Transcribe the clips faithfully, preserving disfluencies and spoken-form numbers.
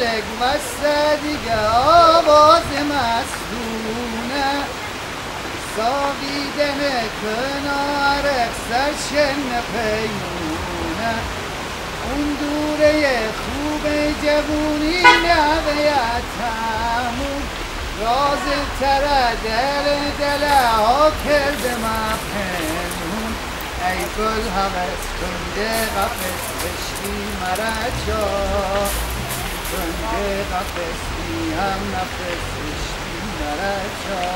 یک وسته دیگه آواز مستونه ساقیدن کنار سرشن پیمونه اون دوره خوب جوونی نویت همون راز تره دل دل ها کرده مفهمون ای گل حوث کنده قفص بشتی مرجا کنده قفص هم نفس بشتی مرجا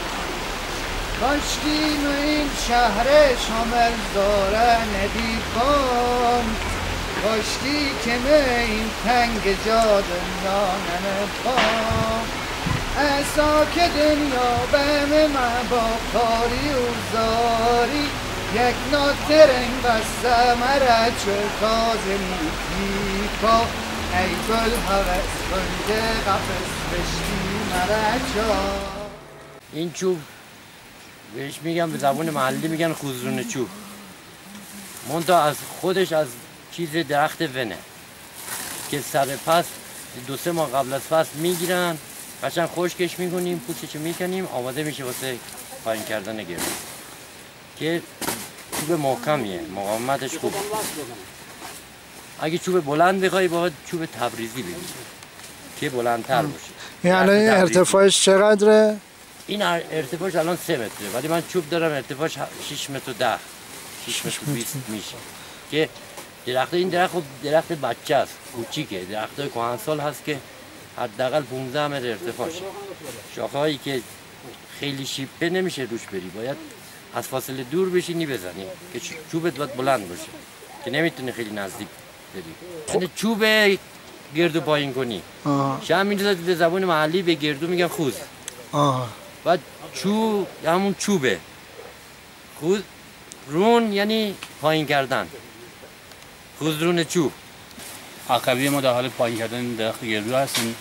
کاشکی نو این شهر شامل داره ندید کن کاشتی که نو این تنگ جا دنیا ننفام احسا که دنیا به من با کاری و زاری یک ناترنگ بسته مرا چه تازه میگی پا ای گل حوث کنده قفص بشتی مرا جا این چوب بهش میگم به زبان محلی میگن خوزرون چوب منتها از خودش از چیز درخت ونه که سر پس دو سه ماه قبل از فصل میگیرن قشنگ خشکش میکنیم پوستش میکنیم آماده میشه واسه پایین کردن گردو که چوب محکمیه مقاومتش خوبه اگه چوب بلند بخوای باید چوب تبریزی بگیری که بلندتر باشه یعنی ارتفاعش چقدره؟ این ارتفاعش الان سه متره ولی من چوب دارم ارتفاعش شش متر و ده شش متر و بیست میشه که درخت این درخت درخت بچه است کوچیکه درخت های کهنسال هست که حداقل پانزده متر ارتفاعشه شاخه‌هایی که خیلی شیپه نمیشه روش بری باید از فاصله دور بشینی بزنی که چوبت باید بلند باشه که نمیتونه خیلی نزدیک بری یعنی چوب گردو پایین کنی شم می‌ریزه به زبان محلی به گردو میگن خوز آه. و چوب همون چوبه خود رون یعنی پایین کردن خوزرون چوب عقبی ما در حال پایین کردن درخت گردو هستیم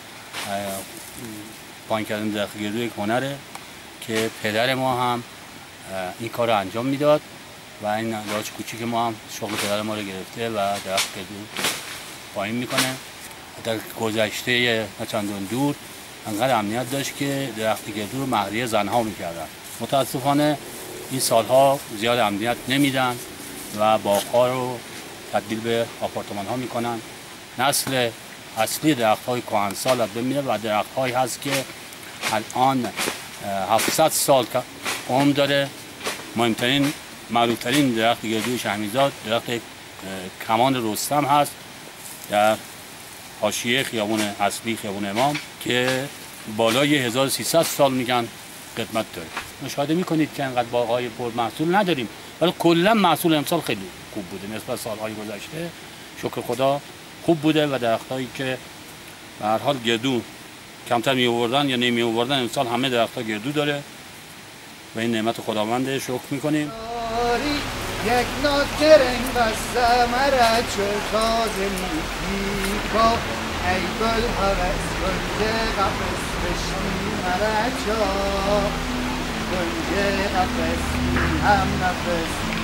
پایین کردن درخت گردو یک هنره که پدر ما هم این کار رو انجام میداد و این لاج کوچیک ما هم شغل پدر ما رو گرفته و درخت گردو پایین میکنه در گذشته نچندان دور انقدر امنیت داشت که درخت گردو رو مهریه زنها میکردن متاسفانه این سالها زیاد امنیت نمیدن و باغ‌ها رو تبدیل به آپارتمان ها میکنن نسل اصلی درخت های کهنسال از بین میره و درخت هایی هست که الان هفتصد سال عمر داره مهمترین معروفترین درخت گردوی شهمیزاد درخت کمان رستم هست در حاشیه خیابون اصلی خیابون امام که بالای هزار و سیصد سال میگن قدمت داره مشاهده میکنید که انقدر باغ‌های پرمحصول نداریم ولی کلا محصول امسال خیلی خوب بوده نسبت سالهای گذشته شکر خدا خوب بوده و درختایی که به هر حال گردو کمتر می آوردن یا نمی آوردن امسال همه درخت‌ها گردو داره و این نعمت خداونده شکر میکنیم یک ناترنگ بسته مرا چه تازه میگی پا ای گل حوث کنده قفص بشتی مرا جا کنده قفص هم نفس